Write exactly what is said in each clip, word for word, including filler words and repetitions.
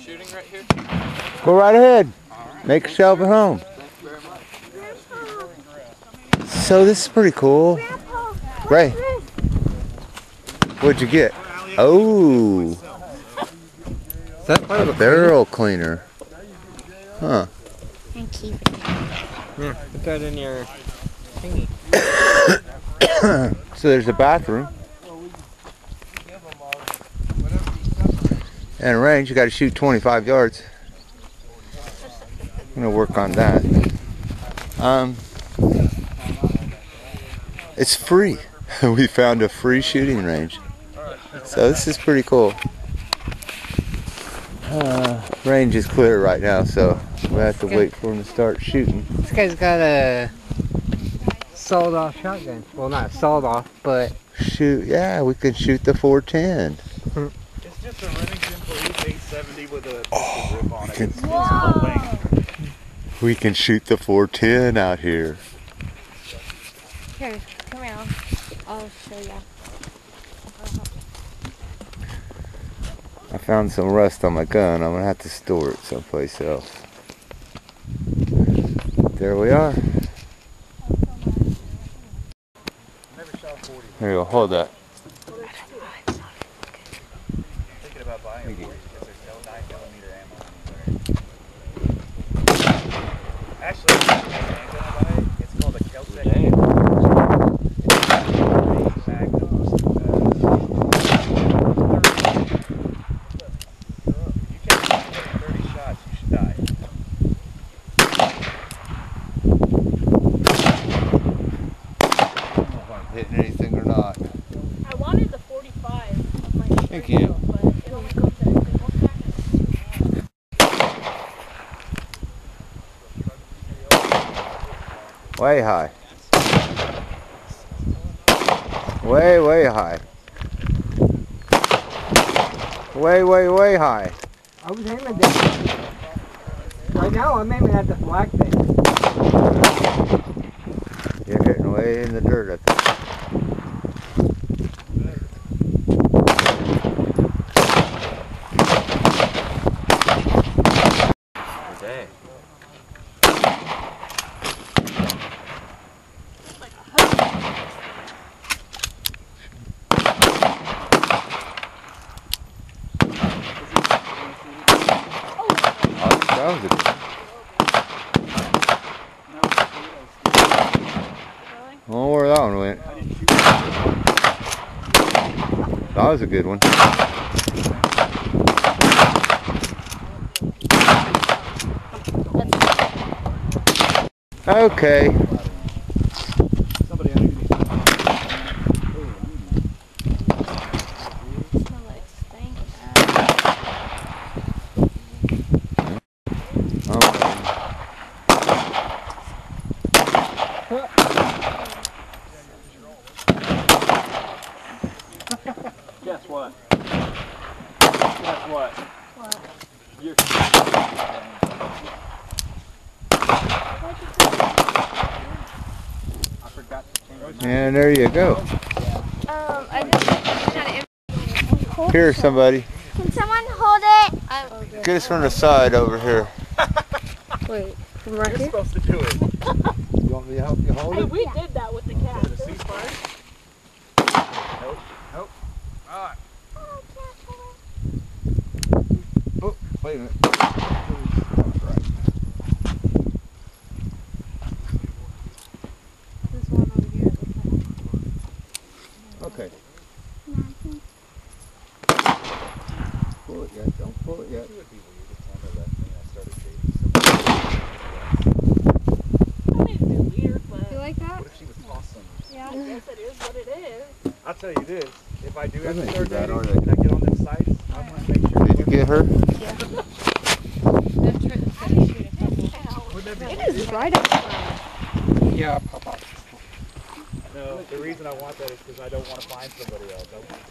shooting right here? Go right ahead. Right. Make yourself at home. Thank you very much. So this is pretty cool. Ray, what'd you get? Oh, Is that part a of the barrel cleaner. Huh. And keep it. Yeah, put that in your thingy. So there's a bathroom. And a range, you got to shoot twenty-five yards. I'm going to work on that. Um, it's free. We found a free shooting range. So this is pretty cool. Uh, range is clear right now, so we have to wait for him to start shooting. This guy's got a sawed-off shotgun. Well, not sawed off, but Shoot, yeah, we can shoot the four ten. It's just a Remington Police eight seventy with a Oh, grip on it. can- It's, it's full length. We can shoot the four ten out here. Here, come around. I'll show you. I found some rust on my gun. I'm gonna have to store it someplace else. There we are. Here you go, hold that. Thinking about buying it because there's no nine millimeter ammo anywhere. Actually, I'm gonna buy it. It's called a Keltec. Hitting anything or not. I wanted the forty-five of my Thank you. but it only comes in a single pack. Way high. Way, way high. Way, way, way high. I was aiming at Right now, I'm aiming at the black thing. You're hitting way in the dirt, I think. Dang. That was a good. I don't know where that one went. That was a good one. Okay. Somebody underneath. Guess what? Guess what? What? You're I forgot to change my And there you go. Um, I just kind of. Here, somebody. Can someone hold it? I'm, Get us from the side over here. wait, from right You're here? supposed to do it. You want me to help you hold Hey, it? we did that with the cat. The ceasefire? Nope. Nope. Alright. Oh, wait a minute. This one over here. Okay. Pull it yet. Don't pull it yet. It would be weird if Tamara left me and I started dating I mean, it'd be weird, but You like that? What if she was awesome? yeah, I guess it is what it is. I'll tell you this. If I do have to Doesn't start do that, dating are they? and I get on them sites, I want to make sure. Did you get her? It is right outside. Yeah. No, the reason I want that is because I don't want to find somebody else.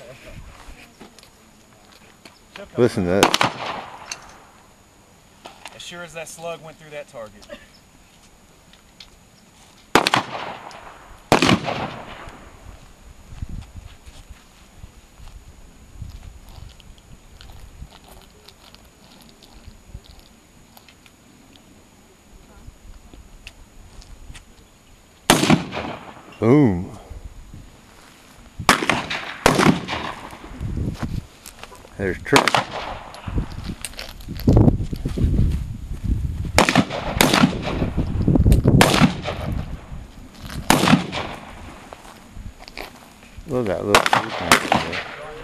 I Listen to that. As sure as that slug went through that target. Boom. There's Trick. Look at that little tree plant there.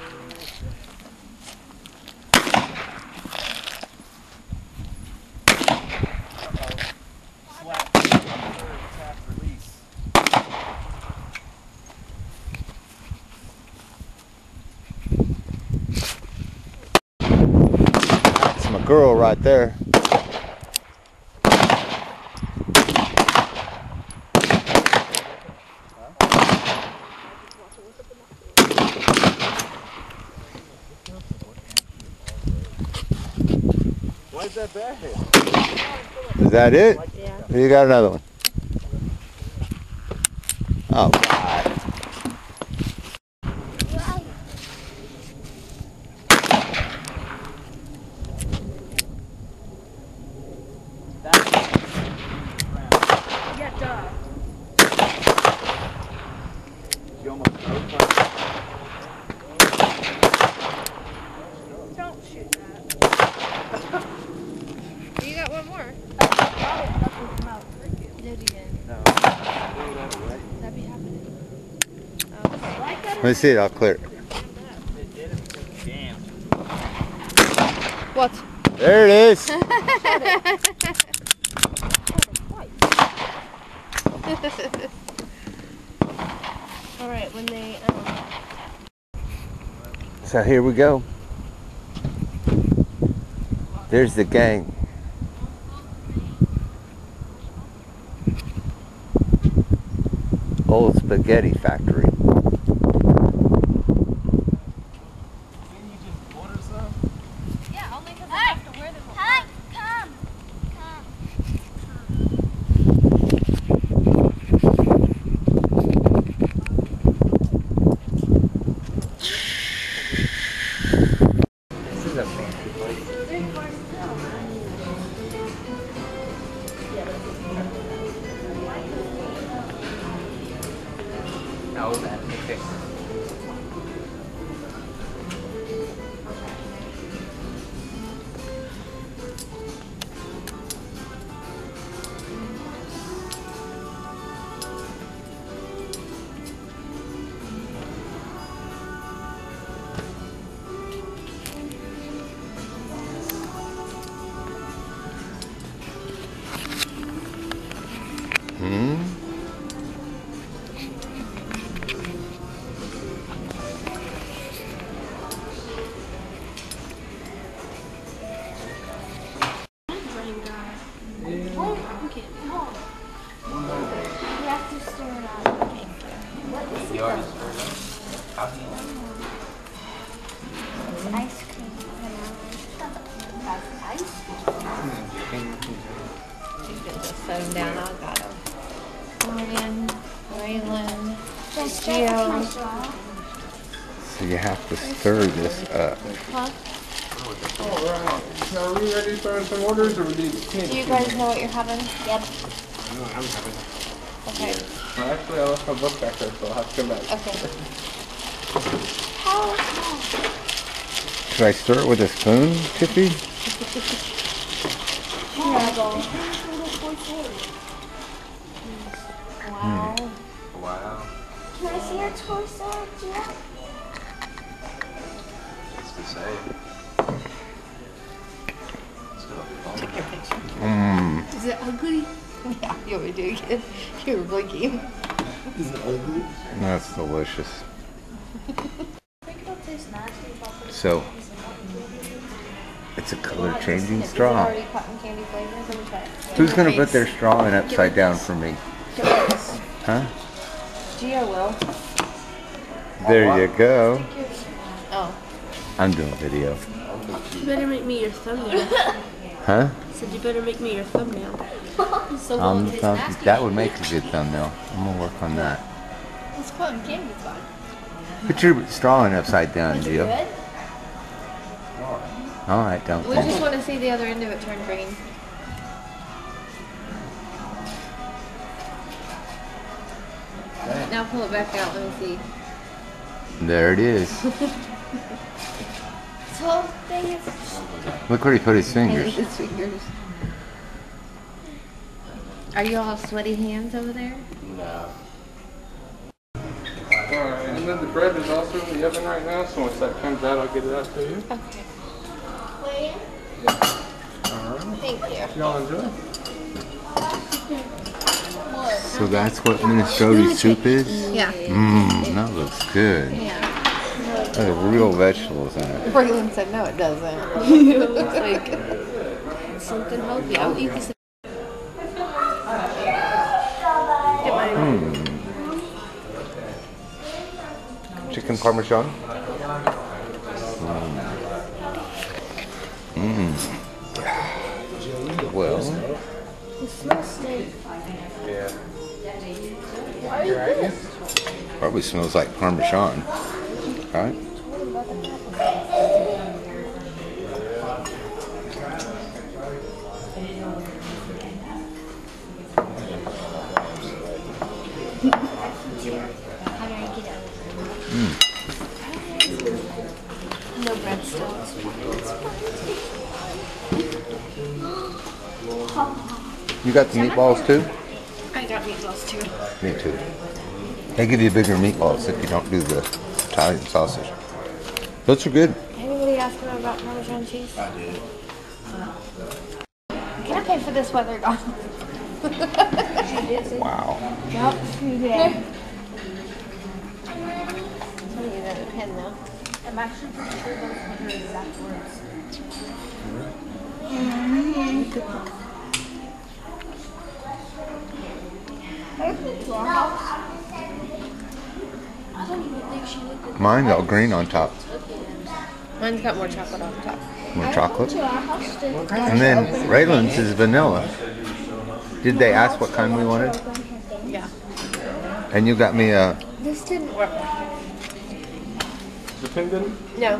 Slap tap release. That's my girl right there. Why is that bad? Is that it? Yeah. You got another one. Oh, God. Yeah, duh. You almost broke my. Don't shoot that. You got one more. Do it again. No. That'd be happening. Let me see it. I'll clear it. Damn. What? There it is. All right, when they. Um, So here we go. There's the gang. Old spaghetti factory. Didn't you just order some? Yeah, only because I have to wear them. Hi, come. Come. This is a fancy place. Oh, that okay. Hmm? You have to stir it up. Okay. What is it? It's ice cream. That's ice cream. get this phone down. I got him. Morgan, Raylan, Just Gio. my straw. So you have to stir this up. Huh? Alright, so are we ready for some orders or we need Do candy? you guys know what you're having? Yep. No, I'm having. Okay. Well, actually, I left my book back there, so I'll have to come back. Okay. How small? Should I stir it with a spoon, Tiffy? Terrible. Wow. Wow. Can I see your toy store, Gia? What's to say? Mmm. Is it ugly? Yeah, you want me to do it again? You were blinking. That's delicious. I think it'll taste nasty if I put it So, it's a color changing Is it straw. already cotton candy flavor? Let me try it. Who's gonna put their straw in upside down for me? Huh? Gio will. There you go. Oh. I'm doing video. You better make me your thumbnail. Huh? I said you better make me your thumbnail. So Um, um, that would make a good thumbnail. I'm gonna work on that. It's cotton candy fun. Put your straw in upside down, Gio. good. Alright, don't We just want to see the other end of it turn green. Now pull it back out. Let me see. There it is. This whole thing is. Look where he put his His fingers. fingers. Are you all have sweaty hands over there? Alright, and then the bread is also in the oven right now, so once that comes out, I'll get it out to you. Okay. Wait. Alright. Thank you. Y'all enjoy. So that's what minestrone soup is? Yeah. Mmm, that looks good. Yeah. There's real vegetables in it. Braylon said no, it doesn't. It looks like something healthy. I'll eat this. Mm. Chicken parmesan. Mmm. Mm. Well, It smells steak. Yeah. Why are you this? probably smells like parmesan, right? How do I get out? Mm. No breadsticks. You got the meatballs too? I got meatballs too. Me too. They give you bigger meatballs if you don't do the Italian sausage. Those are good. Anybody ask him about Parmesan cheese? I did. Can I pay for this weather gone? Wow. Yep, you did. Tell you that pen though. I'm actually pretty sure those are her exact words. I don't even think she looked at Mine's all green on top. Mine's got more chocolate on top. More chocolate. To our house to And then Raylan's is vanilla. Did they ask what kind we wanted? Yeah. And you got me a... This didn't work. The pin didn't? No.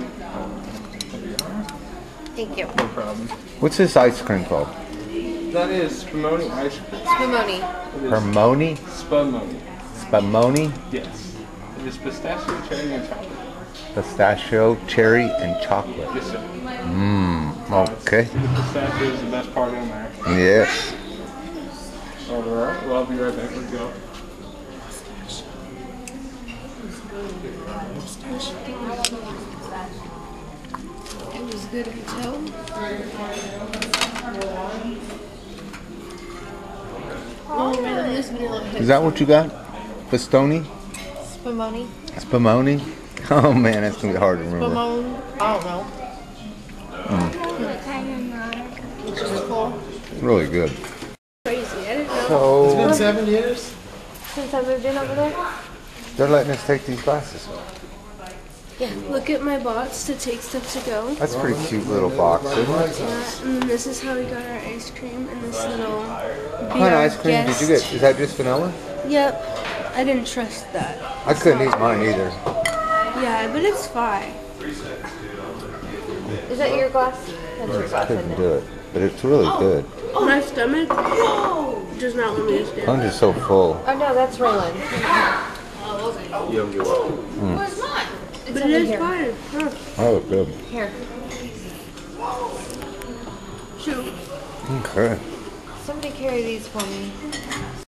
Thank you. No problem. What's this ice cream called? That is Spumoni ice cream. Spumoni. It is Hermione? Spumoni. Spumoni? Yes. It is pistachio, cherry, and chocolate. Pistachio, cherry, and chocolate. Yes, sir. Mmm. Okay. The pistachio is the best part in there. Yes. Alright, well, I'll be right back. Let's go. It was good until. Oh man, this vanilla hit. Is that what you got? Pistoni? Spumoni. Spumoni? Oh man, that's going to be hard to remember. Spumoni. I don't know. It's just cool. Really good. Crazy. I didn't know. So, seven years. Since I moved in over there. they're letting us take these glasses. Look at my box to take stuff to go. That's a pretty cute little box, isn't it? Yeah, and this is how we got our ice cream and this little. What kind of ice cream did you get? Is that just vanilla? Yep. I didn't trust that. I couldn't eat mine either. Yeah, but it's fine. Is that your glass? That's your glass, isn't Couldn't it? do it, but it's really good. My stomach does not want me to stand. I'm just so full. Oh no, that's Raylan. Where's mine? But it is fine. Huh. Oh, good. Here. Shoot. Okay. Somebody carry these for me.